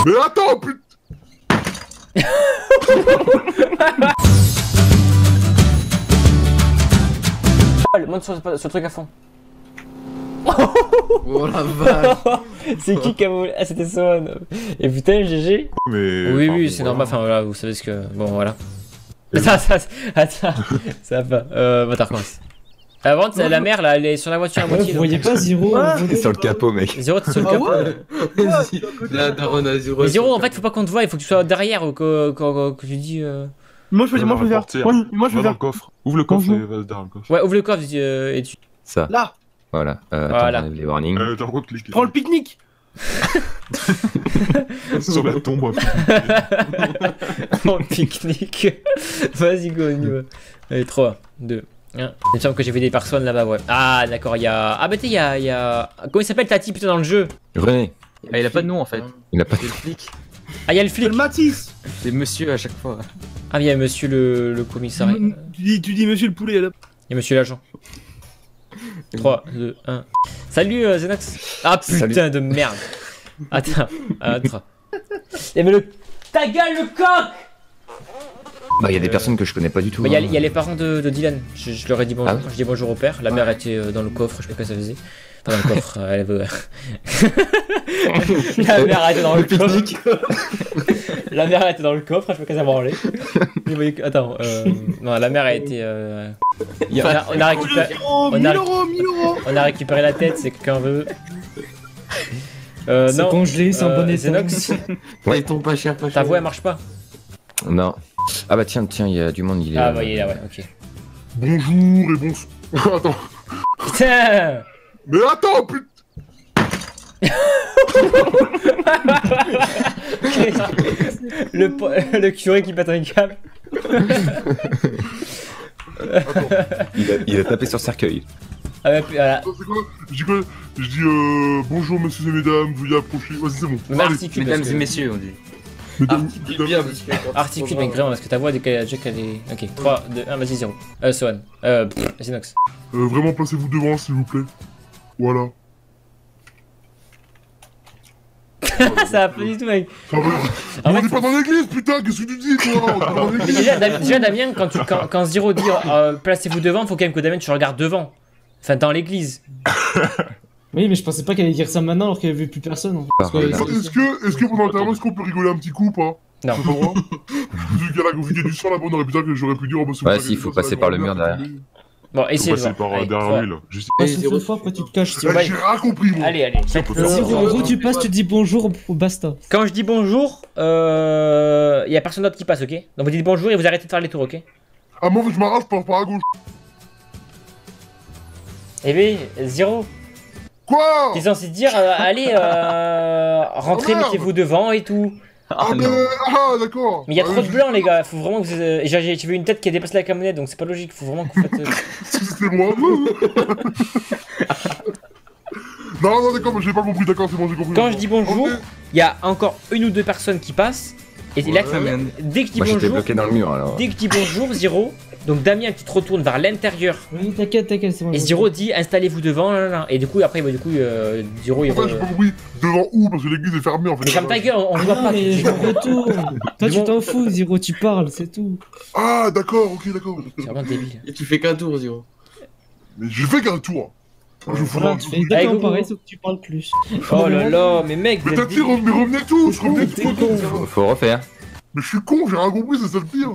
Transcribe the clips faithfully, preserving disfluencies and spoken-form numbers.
Mais attends, putain. Monte sur, sur le truc à fond. Oh la vache. C'est qui qui a volé? Ah, c'était Swan. Et putain, G G. Mais... Oui, enfin, oui, bon, c'est voilà. normal. Enfin, voilà, vous savez ce que. Bon, voilà. Attends, ça, attends, ça va pas. Euh, bah, t'as recommence. Avant, la mère, là, elle est sur la voiture à moitié. Vous voyez pas Zero C'est sur le capot, mec. Zéro, t'es sur le Ah capot. ouais. Vas-y. La daronne à Zéro. Mais Zéro, en fait, faut pas qu'on te voie, il faut que tu sois derrière que, que, que tu dis. Euh... Moi je peux moi je peux faire. Partir. Moi, moi je Va peux dans le faire. coffre. Ouvre le coffre Bonjour. et va derrière le coffre. Ouais, ouvre le coffre euh, et tu. Ça. Là. Voilà. Euh, Voilà. attends, j'enlève les warnings. Euh, t'as le droit de cliquer. Prends le pique-nique. Sur la tombe. Oh, pique-nique. Vas-y, go, on y va. Allez, trois, deux, un. Il me semble que j'ai vu des personnes là-bas, ouais. Ah, d'accord, il y a. Ah, bah, tu sais, il y a, il y a. Comment il s'appelle Tati, putain, dans le jeu? René, Ah, il a pas de nom en fait. il a pas. C'est le flic. Ah, il y a le C'est flic. le Matisse. C'est monsieur à chaque fois. Ah, il y a monsieur le, le commissariat. Il Tu dis, tu dis monsieur le poulet là. y a monsieur l'agent. trois, deux, un. Salut, euh, Zenox. Ah, putain Salut. de merde. Attends, attends. Et mais le. Ta gueule, le coq! Bah, il y a des Euh, personnes que je connais pas du tout. Bah, il y, a- hein. il y a les parents de, de Dylan. Je, je leur ai dit bonjour. Ah ouais Je dis bonjour au père. La mère était euh, dans le coffre. Je sais pas ce qu'elle faisait. Enfin, dans le coffre. Elle veut. La mère était dans le coffre. La mère était dans le coffre. Je sais pas qu'elle s'est branlée. Mais voyez que- Attends. Euh... Non, la mère a été. Euh... On a, on a récupéré. Oh, On mille a- euros, mille euros. On a récupéré la tête. C'est quelqu'un veut. Euh, C'est non. congelé, c'est en Euh, bon état. Zenox, Ouais, ils tombent pas cher, pas cher. ta voix elle marche pas. Non. Ah bah tiens, tiens, il y a du monde, il est. Ah, euh, bah, il est là, ouais, ok. Bonjour et bonsoir. Attends. Putain! Mais attends, putain. le, po- le curé qui pète un câble. il, a, il a tapé sur cercueil. Ah, bah, puis, voilà. Attends, c'est quoi? Je dis quoi? Je dis euh, bonjour messieurs et mesdames, veuillez approcher. Vas-y, c'est bon. Mais articule, Mesdames parce et que- messieurs, on dit. Mesdames, Articule mesdames- bien, parce que. Articule, mec, vraiment, parce que ta voix, dès qu'elle dès qu'elle est. Ok, trois, deux, un, vas-y, zéro. Euh, Swan. Euh, pff, Zenox. Euh, vraiment, placez-vous devant, s'il vous plaît. Voilà. Ça va pas du tout, mec. Ça va. En On fait, est pas dans l'église, putain, qu'est-ce que tu dis, toi? On est pas dans Mais l'église. déjà, Dam- déjà, Damien, quand, tu, quand, quand Zero dit euh, placez-vous devant, faut quand même que Damien, tu regardes devant. Enfin, dans l'église. Oui, mais je pensais pas qu'elle allait dire ça maintenant alors qu'elle avait vu plus personne. En fait. Parce que- Est-ce que, est-ce que pendant l'enterrement, est-ce qu'on peut rigoler un petit coup ou pas? Non. C'est pas moi. Vu qu'il y a la gravité du sang là-bas, on aurait putain que j'aurais pu dire. Oh, bah, c'est Ouais, vous si, avez faut dit ça, passer ça, par ça, le mur ça, derrière. ça, Bon, Faut essayez de passer voir. par euh, Allez, derrière trois. lui là. Je sais- Passe Et une zéro- seule fois, après tu te caches. Ah, Ouais. j'ai rien compris, moi. Allez, allez. Si, on peut faire ça. Zéro, en gros, tu passes, tu te dis bonjour, basta. Quand je dis bonjour, euh, y a personne d'autre qui passe, ok? Donc vous dites bonjour et vous arrêtez de faire les tours, ok? Ah, moi, faut que je m'arrache par par à gauche. Eh bien, Zéro. Quoi? T'es censé dire, euh, allez, euh, rentrez, Oh, merde. mettez-vous devant et tout. Ah, mais. Ah, d'accord. Mais il y a Ah, trop de je- blanc, les gars. Faut vraiment que vous. euh, J'ai j'ai- j'ai vu une tête qui a dépassé la camionnette, donc c'est pas logique. Faut vraiment que vous faites. euh, C'est moi. Non, non, d'accord, mais j'ai pas compris, d'accord, c'est bon, j'ai compris. Quand je dis bonjour, Ok. il y a encore une ou deux personnes qui passent. Et là, Ouais. dès que je dis Moi j'étais bonjour, bloqué dans le mur alors. dès que je dis bonjour, Zéro. Donc Damien, tu te retournes vers l'intérieur. Oui, t'inquiète, t'inquiète, c'est bon. Et Zéro dit installez-vous devant. Là, là, là. Et du coup, après, bah, du coup, euh, Zéro il. En fait, re- j'ai pas compris devant où, parce que l'église est fermée en fait. Mais ferme ta gueule, on, on voit Ah, pas. mais tu- je retourne. Toi, tu Bon. t'en fous, Zéro, tu parles, c'est tout. Ah, d'accord, ok, d'accord. C'est vraiment débile. Et tu fais qu'un tour, Zéro. Mais j'ai fait qu'un tour. Je fous Voilà, un tu tour. fais Allez, exactement go, go. pareil, sauf que tu parles plus. Oh là là, mais mec, vous Mais êtes t'as dit, débile. mais revenez tous, revenez tous. Faut, faut refaire. Mais je suis con, j'ai rien compris, c'est ça le pire.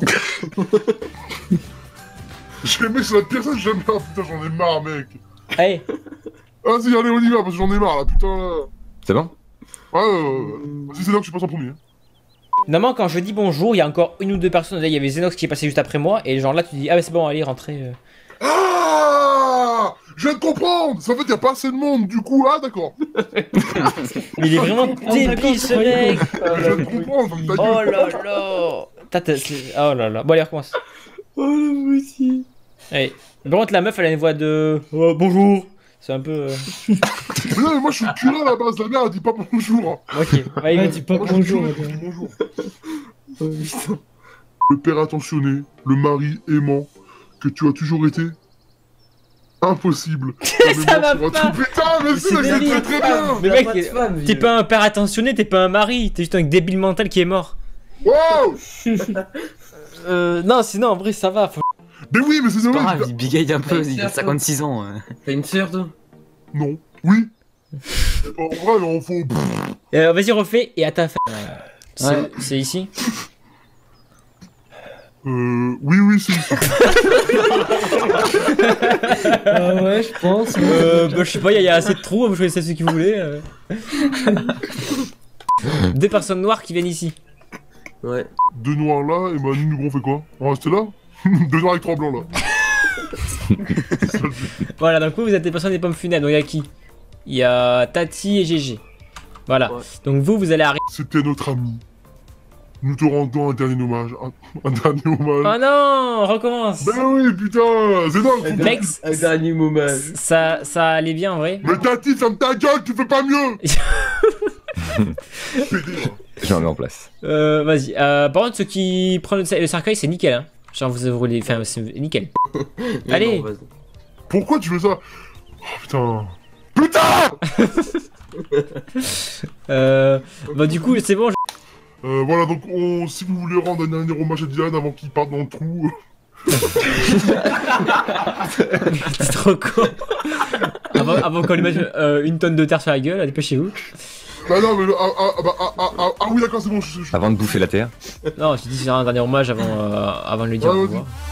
J'ai aimé sur la personne, j'aime bien, putain, j'en ai marre, mec. Allez, Vas-y, allez, on y va, parce que j'en ai marre, là, putain, là. C'est bon? Ouais, euh, vas-y, c'est là que je passe en premier. hein. normalement, quand je dis bonjour, il y a encore une ou deux personnes. Là, il y avait Zenox qui est passé juste après moi. Et genre là, tu dis ah, bah c'est bon, allez, rentrez. euh. Ah, je viens de comprendre. Ça fait qu'il y a pas assez de monde, du coup, ah, d'accord. Mais il est vraiment d'accord, débile ce mec. Je viens de comprendre, ferme ta Oh gueule. là là. T'as- t'as- c'est- Oh là là. Bon, allez, recommence. Oh la aussi. Allez. Par contre, la meuf, elle a une voix de oh, bonjour. C'est un peu. euh, Mais non, mais moi, je suis curé à la base, la mère, elle dit pas bonjour. Ok. Allez, Ouais, go. dis pas Moi, je suis bonjour. curé, je dis bonjour. Le père attentionné, le mari aimant, que tu as toujours été. Impossible. Ça va pas. Putain, mais si, c'est c'est débile. très très bien. Mais Y'a mec, pas de femme, T'es vieux. pas un père attentionné, t'es pas un mari, t'es juste un débile mental qui est mort. Wow. Euh, non, sinon en vrai ça va. Faut... Mais oui, mais c'est C'est pas dommage. grave, il bigaille un peu, Ouais, il a c'est cinquante-six ans. hein. T'as une sœur, toi? Non. Oui. En vrai, non, faut. Euh, Vas-y, refais et à ta fin. C'est Ouais. c'est ici. Euh. Oui, oui, c'est. Ah ouais, je pense. Euh, bah, je sais pas, il y, a assez de trous, vous choisissez ce que vous voulez. euh. Deux personnes noires qui viennent ici. Ouais. Deux noirs là, et Manu, nous on fait quoi? On reste là? Deux noirs avec trois blancs là. Voilà, donc vous, vous êtes des personnes des pommes funèbres. Donc il y a qui? Il y a Tati et G G. Voilà. Ouais. Donc vous, vous allez arriver. C'était notre ami. Nous te rendons un dernier hommage. Un, un dernier hommage. Oh non, on recommence. Ben oui, putain, c'est dingue. faut- Mec, Un dernier moment. ça, ça allait bien en vrai. Mais Tati, ferme ta gueule, tu fais pas mieux. Pédé, là. Je remets en place. Euh, vas-y. Euh, par contre, ceux qui prennent le, le cercueil, c'est nickel. Hein. Genre, vous ouvrez les. Enfin, c'est nickel. Mais Allez. non, vas-y. Pourquoi tu fais ça? Oh putain. Putain. Euh, bah, du coup, c'est bon. je- Euh, voilà, donc on, si vous voulez rendre un dernier hommage à Dylan avant qu'il parte dans le trou. C'est trop con. avant avant qu'on lui mette euh, une tonne de terre sur la gueule, dépêchez-vous. Bah non, mais. Ah, ah, ah, bah, ah, ah, ah, ah oui, d'accord, c'est bon. Je, je... Avant de bouffer la terre. Non, je dis c'est un dernier hommage avant, euh, avant de lui dire Ouais, au vas-y. revoir.